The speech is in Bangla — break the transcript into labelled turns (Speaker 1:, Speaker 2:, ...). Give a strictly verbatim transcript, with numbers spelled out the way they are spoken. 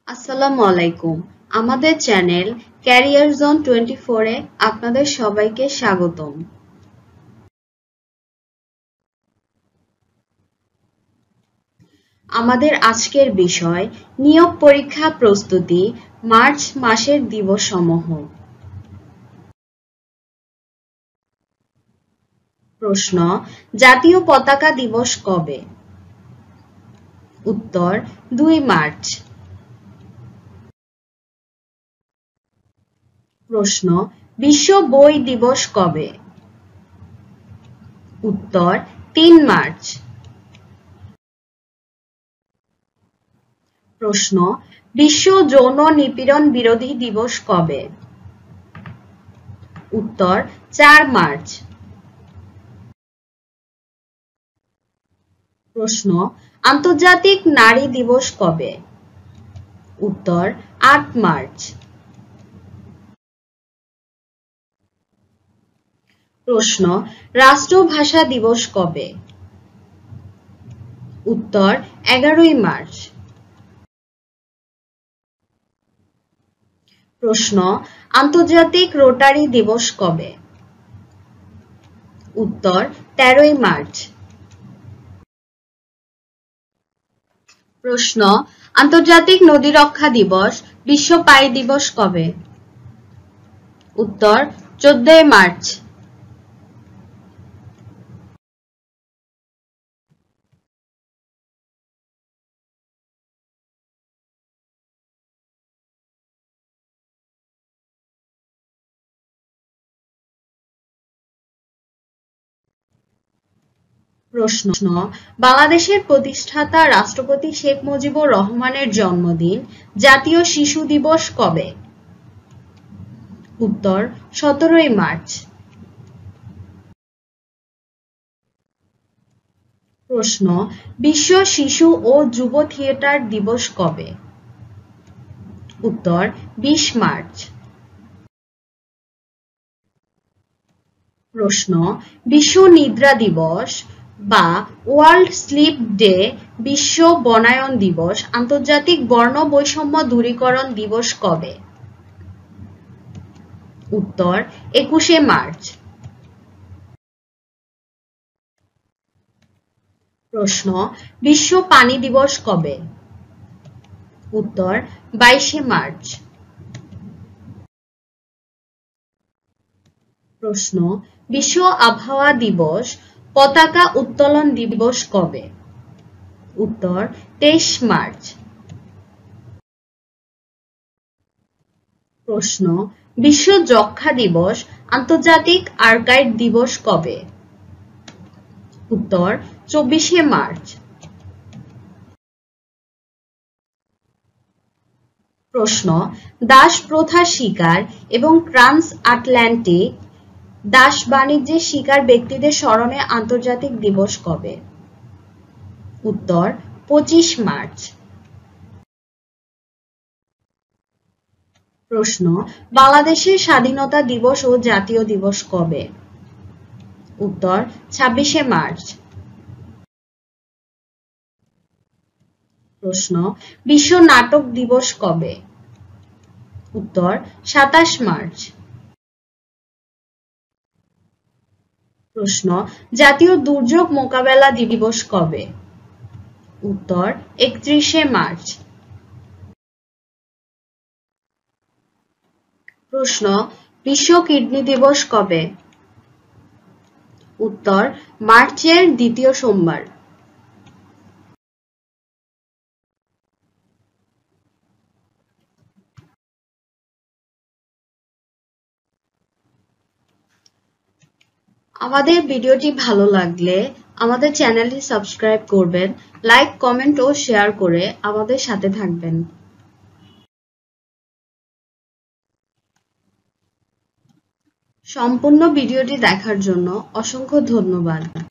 Speaker 1: আসসালামু আলাইকুম। আমাদের channel career zone twenty four এ আপনাদের সবাইকে স্বাগতম। আমাদের আজকের বিষয় নিয়োগ পরীক্ষা প্রস্তুতি, মার্চ মাসের দিবসসমূহ। প্রশ্ন: জাতীয় পতাকা দিবস কবে? উত্তর: দুই মার্চ। প্রশ্ন: বিশ্ব বই দিবস কবে? উত্তর: তিন মার্চ। প্রশ্ন: বিশ্ব যৌন নিপীড়ন বিরোধী দিবস কবে? উত্তর: চার মার্চ। প্রশ্ন: আন্তর্জাতিক নারী দিবস কবে? উত্তর: আট মার্চ। প্রশ্ন: রাষ্ট্রভাষা দিবস কবে? উত্তর: এগারোই মার্চ। প্রশ্ন: আন্তর্জাতিক রোটারি দিবস কবে? উত্তর: তেরোই মার্চ। প্রশ্ন: আন্তর্জাতিক নদী রক্ষা দিবস, বিশ্ব পাই দিবস কবে? উত্তর: চোদ্দই মার্চ। প্রশ্ন: বাংলাদেশের প্রতিষ্ঠাতা রাষ্ট্রপতি শেখ মুজিবুর রহমানের জন্মদিন, জাতীয় শিশু দিবস কবে? উত্তর: সতেরোই মার্চ। প্রশ্ন: বিশ্ব শিশু ও যুব থিয়েটার দিবস কবে? উত্তর: বিশ মার্চ। প্রশ্ন: বিশ্ব নিদ্রা দিবস বা ওয়ার্ল্ড স্লিপ ডে, বিশ্ব বনায়ন দিবস, আন্তর্জাতিক বর্ণ বৈষম্য দূরীকরণ দিবস কবে? উত্তর: একুশে মার্চ। প্রশ্ন: বিশ্ব পানি দিবস কবে? উত্তর: বাইশে মার্চ। প্রশ্ন: বিশ্ব আবহাওয়া দিবস, পতাকা উত্তোলন দিবস কবে? উত্তর: তেইশ মার্চ। প্রশ্ন: বিশ্ব যক্ষ্মা দিবস, আন্তর্জাতিক আর্কাইভ দিবস কবে? উত্তর: চব্বিশে মার্চ। প্রশ্ন: দাস প্রথা শিকার এবং ট্রান্স আটলান্টিক দাস বাণিজ্যের শিকার ব্যক্তিদের স্মরণে আন্তর্জাতিক দিবস কবে? উত্তর: পঁচিশ মার্চ। প্রশ্ন: বাংলাদেশের স্বাধীনতা দিবস ও জাতীয় দিবস কবে? উত্তর: ছাব্বিশে মার্চ। প্রশ্ন: বিশ্ব নাটক দিবস কবে? উত্তর: সাতাশ মার্চ। প্রশ্ন: জাতীয় দুর্যোগ মোকাবেলা দিবস কবে? উত্তর: একত্রিশে মার্চ। প্রশ্ন: বিশ্ব কিডনি দিবস কবে? উত্তর: মার্চের দ্বিতীয় সোমবার। আমাদের ভিডিওটি ভালো লাগলে আমাদের চ্যানেলটি সাবস্ক্রাইব করবেন, লাইক, কমেন্ট ও শেয়ার করে আমাদের সাথে থাকবেন। সম্পূর্ণ ভিডিওটি দেখার জন্য অসংখ্য ধন্যবাদ।